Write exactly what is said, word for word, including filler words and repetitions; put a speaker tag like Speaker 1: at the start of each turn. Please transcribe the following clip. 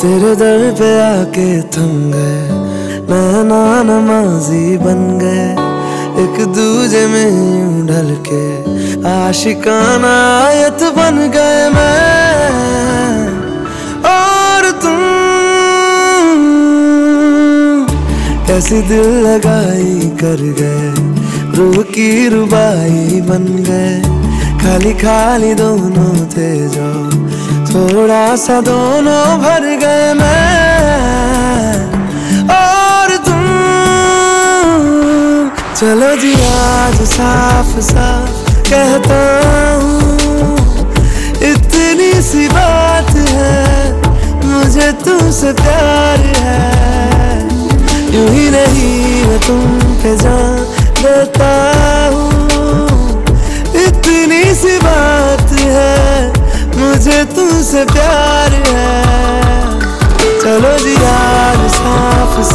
Speaker 1: तेरे दर पे आके थम गए, नैना नमाजी बन गए, एक दूजे में यूं ढल के आशिकाना आयत बन गए मैं और तुम। कैसी दिल लगाई कर गए, रूह की रुबाई बन गए, खाली खाली दोनों थे जो थोड़ा सा दोनों भर गए मैं और तुम। चलो जी आज साफ साफ कहता हूँ, इतनी सी बात है, मुझे तुमसे प्यार है। यूं ही नहीं मैं तुम पे जान देता हूँ, इतनी सी बात है, मुझे तुमसे प्यार है। चलो जी आज साफ